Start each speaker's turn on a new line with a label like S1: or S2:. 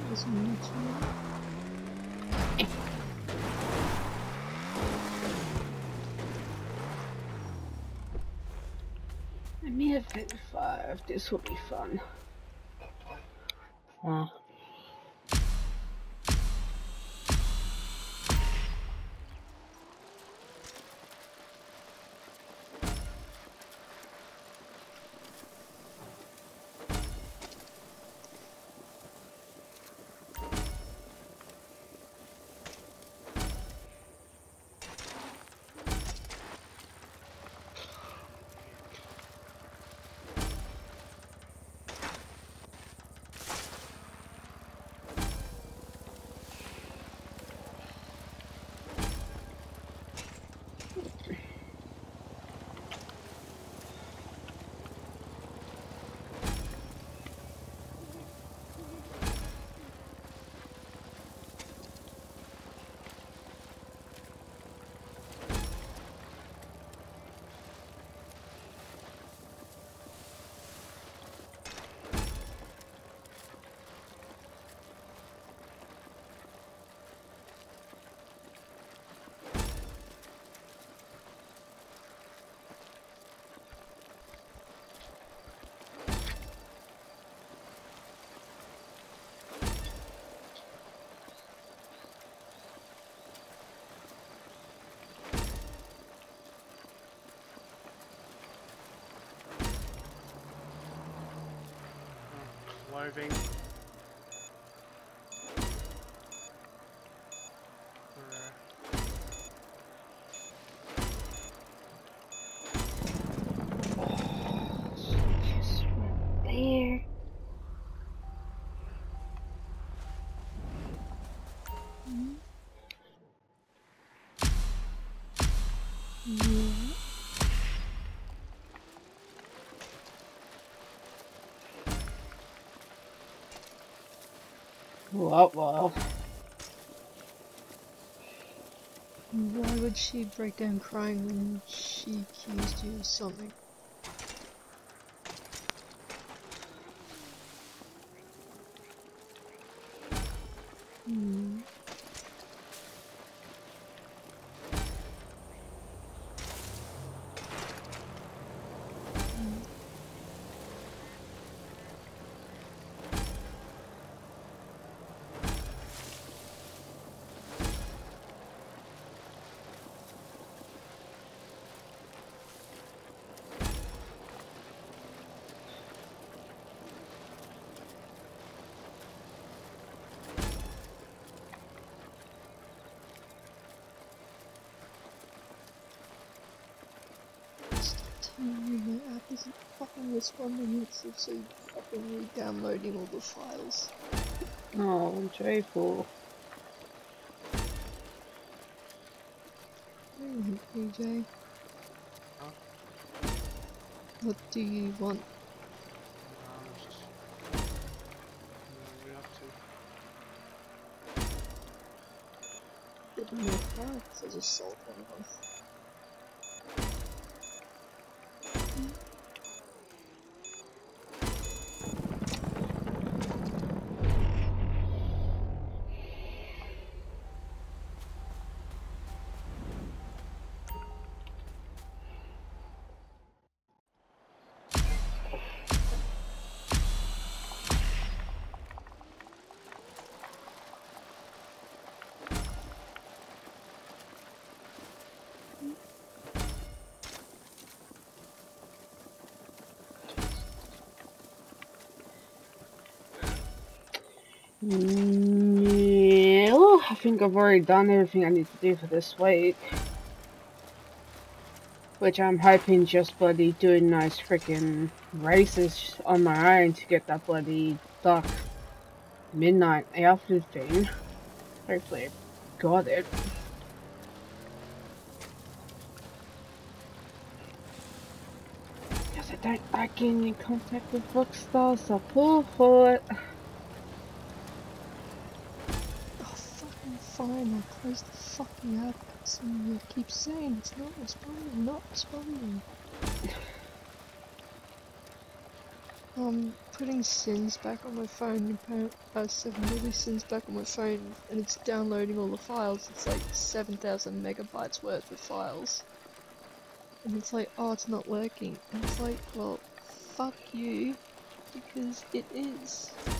S1: There's a niche in there.
S2: I may have hit 5. This will be fun.
S3: Clothing.
S2: Just right there.
S1: Yeah.
S2: Well.
S1: Why would she break down crying when she accused you of something? Hmm. My app isn't fucking responding, it's literally fucking re-downloading all the files.
S2: Oh, joyful.
S1: Alright, PJ.
S3: Huh?
S1: What do you want?
S3: Let's just... we have to.
S1: Get more cards, I just sold one of them.
S2: Yeah, I think I've already done everything I need to do for this week. Which I'm hoping just bloody doing those freaking races on my own to get that bloody dark midnight outfit thing. Hopefully I got it. Because I don't like getting in contact with Rockstar, so pull for it.
S1: Oh, fucking fine, I'll close the fucking app. So you keep saying it's not responding, not responding. putting Sins back on my phone, 7 movie Sins back on my phone, and it's downloading all the files. It's like 7,000 megabytes worth of files. And it's like, oh, it's not working. And it's like, well, fuck you, because it is.